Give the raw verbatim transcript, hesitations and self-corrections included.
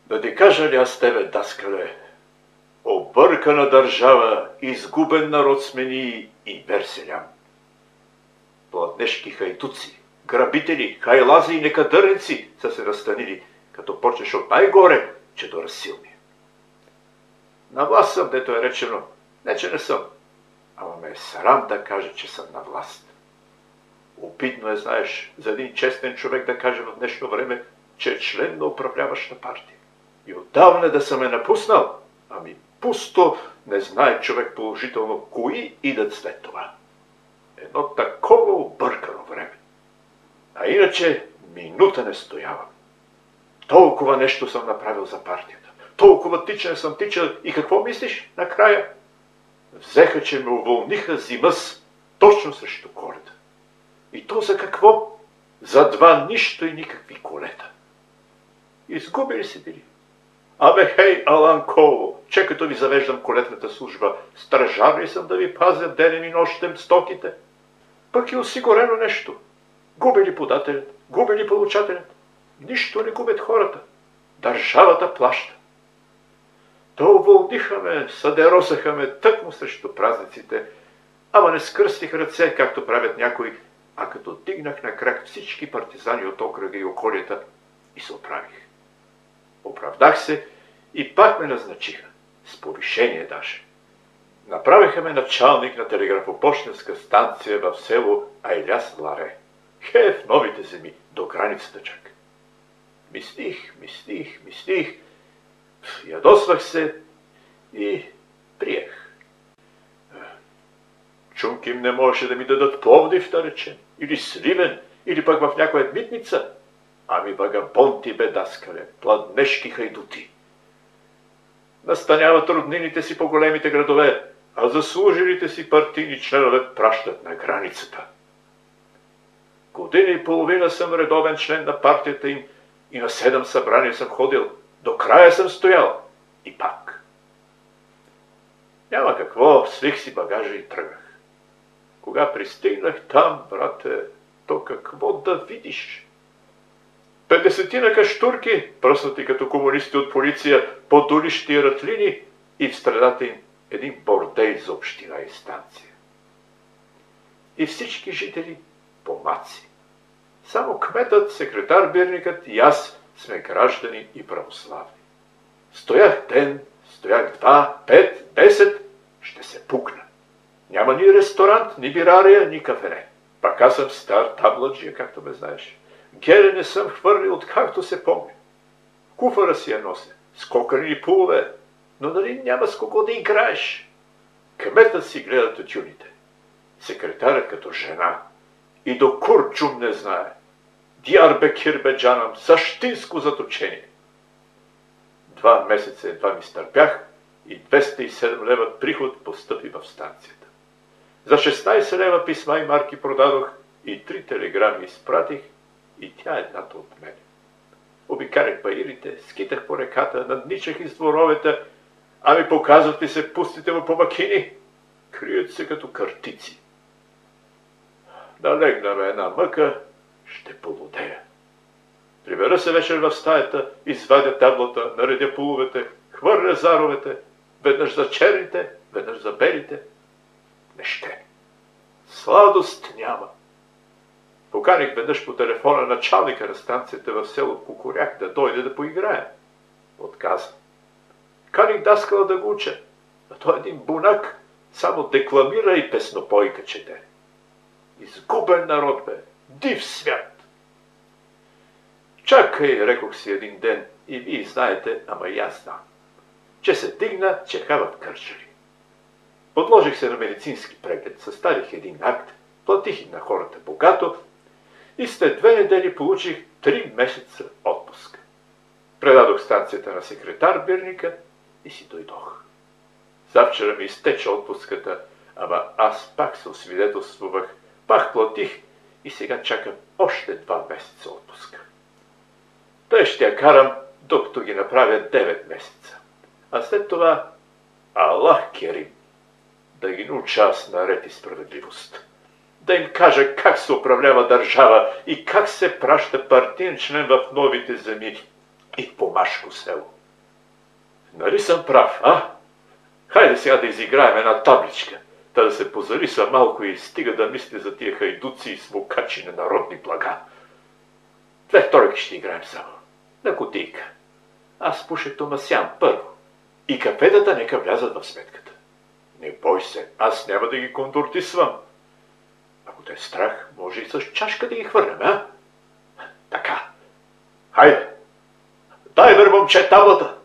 Да ти кажа ли аз тебе, даскале, объркана държава, изгубен народ сме ние и берселям. Пладнешки хайдуци, грабители, хайлази и некадърници са се разстанили, като почнеш от най-горе, че до разсилни. На власт съм, дето е речено, не че не съм, ама ме е срам да кажа, че съм на власт. Обидно е, знаеш, за един честен човек да каже в днешно време, че е член на управляваща партия. И отдавна да съм е напуснал, ами пусто не знае човек положително кои идат след това. Едно такова объркано време. А иначе минута не стоявам. Толкова нещо съм направил за партията. Толкова тичен съм тичал и какво мислиш накрая? Взеха, че ме уволниха зимъс точно срещу Коледа. И то за какво? За два нищо и никакви колета. Изгубили се били. Абе, хей, Алан Коло, че като ви завеждам колетната служба, стражар ли съм да ви пазя денем и нощем стоките? Пък е осигурено нещо. Губи ли подателят, губи ли получателят? Нищо не губят хората. Държавата плаща. То уволниха ме, съдеросаха ме тъкмо срещу празниците, ама не скръстих ръце, както правят някои, а като дигнах на крак всички партизани от окръга и околията и се оправих. Оправдах се и пак ме назначиха, с повишение даже. Направиха ме началник на телеграфопощенска станция в село Айляс-Ларе. Хе, в новите земи, до границата чак. Мислих, мислих, мислих, ядосвах се и приех. Чунким не можеше да ми дадат Пловдив, да речем, или Сливен, или пък в някоя митница. Ами вагабонти, бе, даскале, пладнешки хайдути. Настаняват роднините си по големите градове, а заслужилите си партийни членове пращат на границата. Година и половина съм редовен член на партията им и на седем събрания съм ходил. До края съм стоял. И пак. Няма какво, свих си багажа и тръгнах. Кога пристигнах там, брате, то какво да видиш? Петдесетина каштурки, пръснати като комунисти от полиция, по улични и ратлини и в средата им един бордей за община и станция. И всички жители помаци. Само кметът, секретар Бирникът и аз сме граждани и православни. Стоях ден, стоях два, пет, десет, ще се пукна. Няма ни ресторант, ни бирария, ни кафене. Пак аз съм стар табладжия, както ме знаеш. Гере не съм хвърлил, откакто се помня. Куфара си я нося, с кокърни пулове, но нали няма с кого да играеш. Кметът си гледа тютюните. Секретарят като жена. И до курчум не знае. Диарбекир бе джанам, същинско заточение. Два месеца едва ми стърпях и двеста и седем лева приход постъпи в станцията. За шестнайсет лева писма и марки продадох и три телеграми изпратих и тя едната от мен. Обикарях баирите, скитах по реката, надничах из дворовете, а ми показват ли се пустите му помакини? Крият се като картици. Да легна ме една мъка, ще полудея. Прибера се вечер в стаята, извадя таблата, наредя половете, хвърля заровете, веднъж за черните, веднъж за белите. Не ще. Сладост няма. Поканих веднъж по телефона началника на станцията в село Кукуряк да дойде да поиграе. Отказа. Каних даскала да го уча, а той един бунак само декламира и песнопойка чете. Изгубен народ бе, див свят. Чакай, рекох си един ден, и вие знаете, ама и аз знам, че се дигна чехават кърчали. Подложих се на медицински преглед, съставих един акт, платих на хората богато и след две недели получих три месеца отпуск. Предадох станцията на секретар Бирника и си дойдох. Завчера ми изтече отпуската, ама аз пак се освидетелствувах, пак платих и сега чакам още два месеца отпуска. Той ще я карам, докато ги направя девет месеца. А след това Аллах Керим, да ги науча аз на ред и справедливост. Да им кажа как се управлява държава и как се праща партиен член в новите земи и в помашко село. Нали съм прав, а? Хайде сега да изиграем една табличка, та да се позариса малко и стига да мисли за тия хайдуци и смокачи на народни блага. Две вторики ще играем само. На кутийка. Аз пуша Томасян първо. И кафедата нека влязат в сметката. Не бой се, аз няма да ги контортисвам. Ако те е страх, може и с чашка да ги хвърлям, а? Така. Хайде. Дай, бе, момче, таблата.